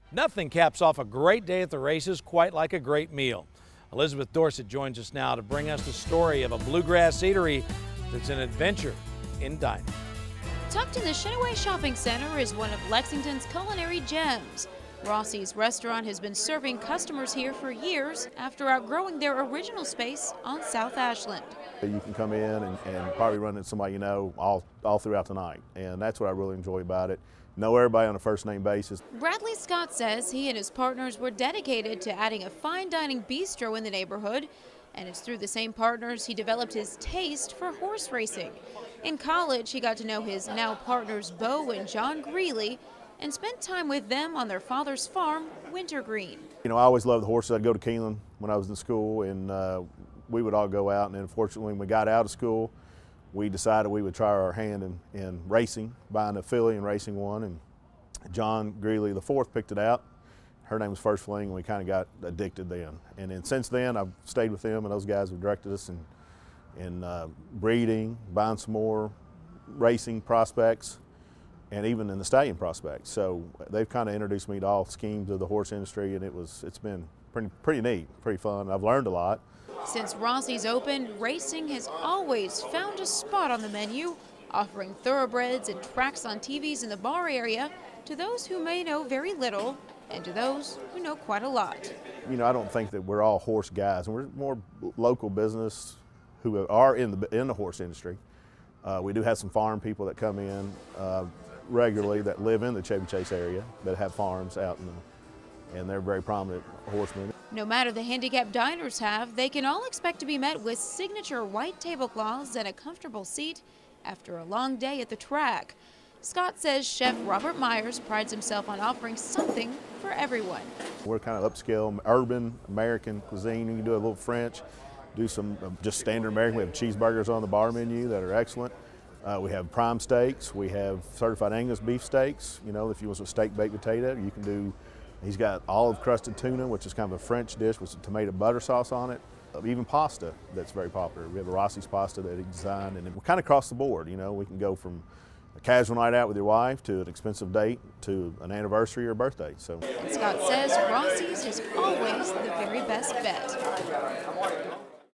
Nothing caps off a great day at the races quite like a great meal. Elizabeth Dorsett joins us now to bring us the story of a bluegrass eatery that's an adventure in dining. Tucked in the Shinaway Shopping Center is one of Lexington's culinary gems. Rossi's restaurant has been serving customers here for years after outgrowing their original space on South Ashland. You can come in and probably run into somebody you know all throughout the night, and that's what I really enjoy about it. Know everybody on a first name basis. Bradley Scott says he and his partners were dedicated to adding a fine dining bistro in the neighborhood, and it's through the same partners he developed his taste for horse racing. In college, he got to know his now partners Bo and John Greeley and spent time with them on their father's farm, Wintergreen. You know, I always loved the horses. I'd go to Keeneland when I was in school, and we would all go out, and unfortunately when we got out of school, we decided we would try our hand in racing, buying a filly and racing one, and John Greeley IV picked it out. Her name was First Fling, and we kind of got addicted then. And then since then, I've stayed with them, and those guys have directed us in breeding, buying some more racing prospects, and even in the stallion prospects. So they've kind of introduced me to all schemes of the horse industry, and it's been pretty neat, pretty fun. I've learned a lot. Since Rossi's opened, racing has always found a spot on the menu, offering thoroughbreds and tracks on TVs in the bar area to those who may know very little and to those who know quite a lot. You know, I don't think that we're all horse guys, and we're more local business who are in the horse industry. We do have some farm people that come in regularly that live in the Chevy Chase area that have farms out and they're very prominent horsemen. No matter the handicap diners have, they can all expect to be met with signature white tablecloths and a comfortable seat after a long day at the track. Scott says Chef Robert Myers prides himself on offering something for everyone. We're kind of upscale, urban American cuisine. You can do a little French, do some just standard American. We have cheeseburgers on the bar menu that are excellent. We have prime steaks. We have certified Angus beef steaks. You know, if you want some steak baked potato, you can do. He's got olive crusted tuna, which is kind of a French dish with some tomato butter sauce on it. Even pasta that's very popular. We have a Rossi's pasta that he designed, and we're kind of across the board. You know, we can go from a casual night out with your wife to an expensive date to an anniversary or birthday. So Scott says Rossi's is always the very best bet.